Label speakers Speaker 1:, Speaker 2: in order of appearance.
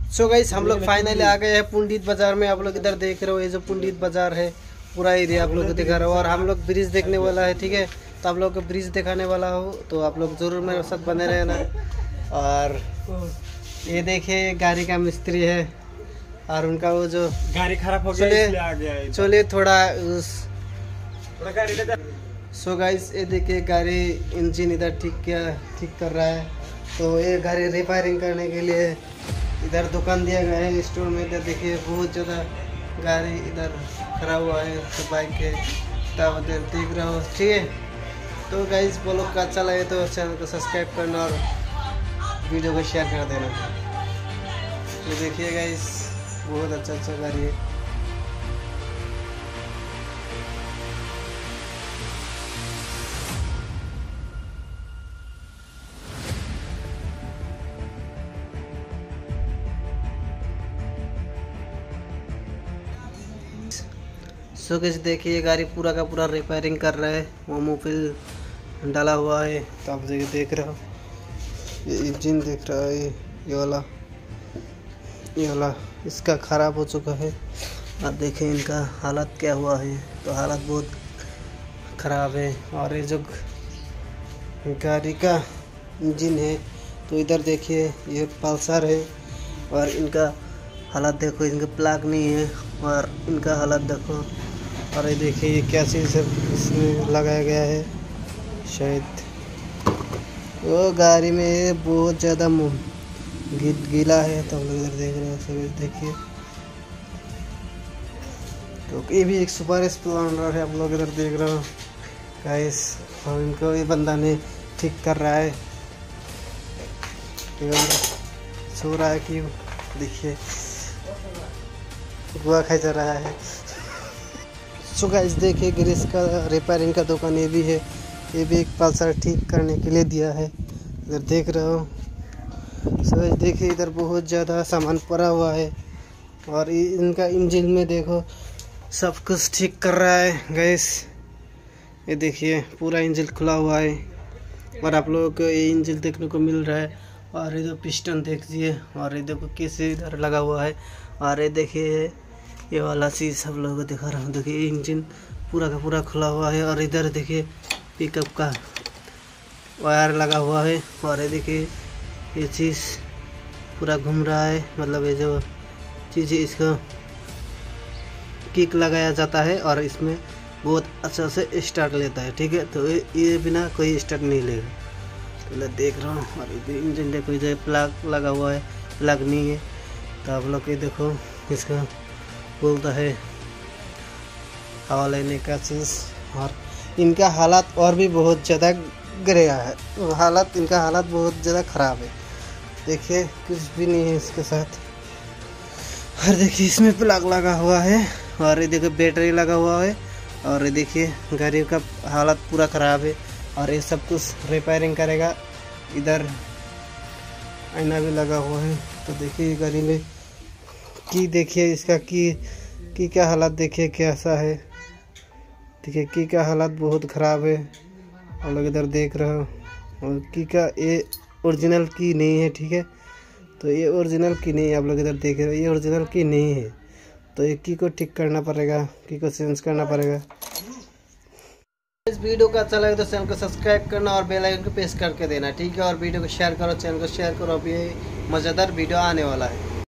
Speaker 1: So guys हम लोग finally आ गए हैं पंडित बाजार में। आप लोग इधर देख रहे हो, ये जो पंडित बाजार है पूरा एरिया आप लोग को दिखा रहा हो। और हम लोग ब्रिज देखने वाला है, ठीक है। तो आप लोग को ब्रिज दिखाने वाला हो, तो आप लोग जरूर मेरे साथ बने रहना। और ये देखिए गाड़ी का मिस्त्री है और उनका वो जो
Speaker 2: गाड़ी खराब हो गया इसलिए आ गया है।
Speaker 1: चलिए थोड़ा उस सो गाइस ये देखिए गाड़ी इंजन इधर ठीक कर रहा है। तो ये गाड़ी रिपेयरिंग करने के लिए इधर दुकान दिया गया है स्टोर में। इधर देखिए बहुत ज़्यादा गाड़ी इधर खराब हुआ है, तो बाइक है तब उधर देख रहा हो, ठीक है। तो गाइस ब्लॉग का अच्छा लगे तो चैनल को सब्सक्राइब करना और वीडियो को शेयर कर देना। तो देखिए गाइस बहुत अच्छा गाड़ी है। सो गाइस देखिए गाड़ी पूरा का पूरा रिपेयरिंग कर रहा है, वो मोबिल डाला हुआ है। तो आप देख रहे हो, ये इंजन देख रहा है, ये वाला इसका ख़राब हो चुका है। आप देखें इनका हालत क्या हुआ है, तो हालत बहुत ख़राब है। और ये जो गाड़ी का इंजन है, तो इधर देखिए ये पल्सर है और इनका हालत देखो, इनका प्लग नहीं है और इनका हालत देखो। और ये देखिए ये क्या चीज़ इसमें लगाया गया है, शायद वो गाड़ी में ये बहुत ज़्यादा गीला है। तो हम लोग इधर देख रहे हैं, सब देखिए। तो ये भी एक सुपर स्प्लेंडर है, आप लोग इधर देख रहे हो गाइस। और इनको ये बंदा ने ठीक कर रहा है, सो रहा है कि देखिए गुआ खा जा रहा है। सो गाइस देखिए ग्रीस का रिपेयरिंग का दुकान ये भी है, ये भी एक पल्सर ठीक करने के लिए दिया है, इधर देख रहे हो। सो गाइस देखिए इधर बहुत ज़्यादा सामान पड़ा हुआ है और इनका इंजन में देखो सब कुछ ठीक कर रहा है गाइस। ये देखिए पूरा इंजन खुला हुआ है और आप लोगों को ये इंजन देखने को मिल रहा है। और ये जो पिस्टन देखिए, और ये देखो कैसे इधर लगा हुआ है। और ये देखिए ये वाला चीज़ सब लोगों को दिखा रहा हूँ, देखिए इंजन पूरा का पूरा खुला हुआ है। और इधर देखिए पिकअप का वायर लगा हुआ है। और ये देखिए ये चीज़ पूरा घूम रहा है, मतलब ये जो चीज़ है इसको किक लगाया जाता है और इसमें बहुत अच्छा से स्टार्ट लेता है, ठीक है। तो ये बिना कोई स्टार्ट नहीं लेगा। तो देख रहा हूँ। और ये इंजन देखो, इधर प्लग लगा हुआ है, प्लग नहीं है। तो आप लोग ये देखो इसका बोलता है हवा लेने का चीज़। और इनका हालत और भी बहुत ज़्यादा गिरा है, तो इनका हालत बहुत ज़्यादा ख़राब है। देखिए कुछ भी नहीं है इसके साथ। और देखिए इसमें प्लग लगा हुआ है और ये देखिए बैटरी लगा हुआ है। और ये देखिए गाड़ी का हालत पूरा ख़राब है और ये सब कुछ रिपेयरिंग करेगा। इधर आईना भी लगा हुआ है। तो देखिए गाड़ी में की देखिए इसका की क्या हालत देखिए कैसा है, देखिए की का हालत बहुत ख़राब है। आप लोग इधर देख रहे हो। और की का ये ओरिजिनल की नहीं है, ठीक है। तो ये ओरिजिनल की नहीं है, आप लोग इधर देख रहे हो, ये ओरिजिनल की नहीं है। तो ये की को ठीक करना पड़ेगा, की को चेंज करना पड़ेगा। इस वीडियो का अच्छा लगे तो चैनल को सब्सक्राइब करना और बेल आइकन को प्रेस करके देना, ठीक है। और वीडियो को शेयर करो, चैनल को शेयर करो, अभी मज़ेदार वीडियो आने वाला है।